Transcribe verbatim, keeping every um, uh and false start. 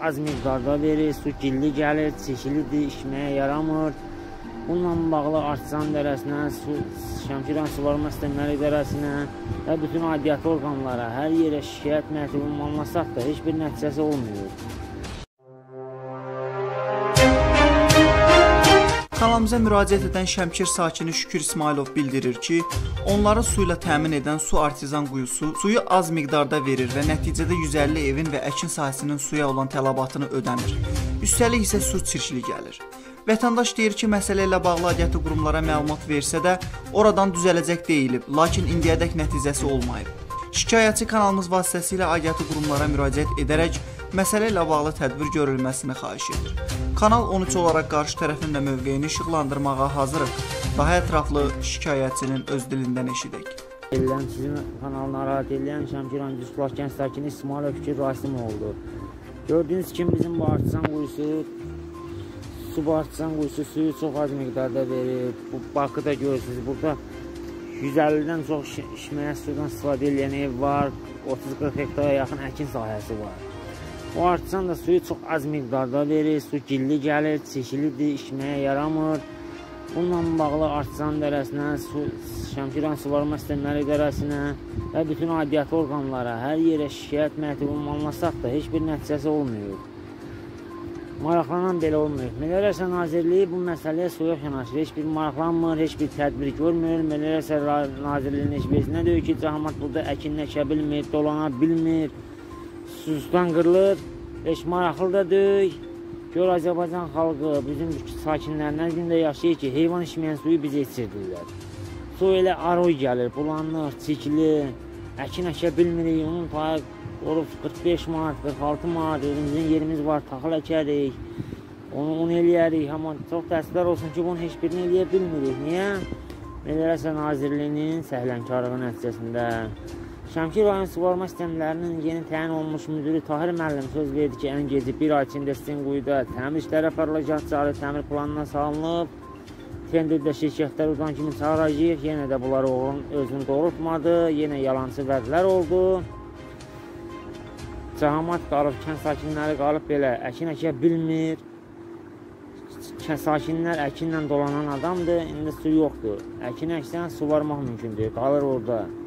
az miqdarda verir, su gilli gəlir, çeşilidir, içməyə yaramır. Bununla bağlı Artsan dərəsinə, Şəmkiran Suvarma Sistemləri İdarəsinə və bütün aidiyyatı orqanlara, hər yerə şikayət məktubunu ünvanlasaq da heç bir nəticəsi olmuyor. Kanalımıza müraciət edən Şəmkir sakini Şükür İsmailov bildirir ki, onları su ilə təmin edən Su Artizan Quyusu suyu az miqdarda verir və nəticədə yüz əlli evin və əkin sahəsinin suya olan tələbatını ödəmir. Üstəlik isə su çirkli gəlir. Vətəndaş deyir ki, məsələ ilə bağlı aidiyyatı qurumlara məlumat versə də, oradan düzələcək deyilib, lakin indiyədək nəticəsi olmayıb. Şikayətçi kanalımız vasitəsilə aidiyyatı qurumlara müraciət edərək, məsələ ilə bağlı tədbir görülməsini xahiş edir. Kanal on üç olaraq qarşı tərəfin də mövqeyini işıqlandırmağa hazırıq. Daha ətraflı şikayətçinin öz dilindən eşidək. Sizin kanalı narahat edən Şəmkiran Düzplak sakini İsmail Ökür Rasimoğlu'dur. Gördüğünüz kimi bizim bu Artsan Quyusu, su Artsan Quyusu suyu çox az miqdarda verir. Bu bakı da görürsünüz. Burada yüz əllidən çox içməyə sudan istifadə edən ev var. otuz qırx hektara yaxın əkin sahəsi var. O Artsan da suyu çox az miqdarda verir, su gilli gəlir, çeşilidir, içməyə yaramır. Bununla bağlı Artsan dərəsinə, Şəmkiran Suvarma Sistemləri İdarəsinə və bütün aidiyyatı orqanlara, hər yerə şikayət məktubunu ünvanlasaq da heç bir nəticəsi olmuyor. Maraqlanan belə olmuyor. Meliorasiya Nazirliyi bu məsələyə soyuq yanaşır. Heç bir maraqlanmır, heç bir tədbir görmür. Meliorasiya Nazirliyinin heç birinə deyir ki, cəmaət burada əkinlə əkə bilmir, dolana bilmir. Susuzdan qırılır, heç maraqlı da deyil. Gör Azərbaycan xalqı, bizim sakinlərdən gündə yaşayır ki, heyvan içməyən suyu bizə içirdirlər. Su elə aroy gəlir, bulanır, çikli, əkin əkə bilmirik, onun payı olub qırx beş manat, qırx altı manat, özümüzün yerimiz var, taxıl əkərik, onu un eləyərik, amma çox təəssüflər olsun ki, bunu heç birini eləyə bilmirik. Niyə? Meliorasiya Nazirliyinin səhlənkarlığı nəticəsində. Şəmkir rayon suvarma sistemlərinin yeni təyin olmuş müdürü Tahir müəllim söz verdi ki, ən gecə bir ay içində sizin quyuda təmir işləri aparılacaq, cari təmir planına salınıb. Tenderdə şirkətlər udan kimi çağıracaq, yenə də bunları özünü doğrultmadı, yenə yalancı vədlər oldu. Cəmaət qalıb, kənd sakinləri qalıb belə əkin əkə bilmir. Kənd sakinlər əkinlə dolanan adamdır, indi su yoxdur. Əkin əksən su varmaq mümkündür, qalır orada.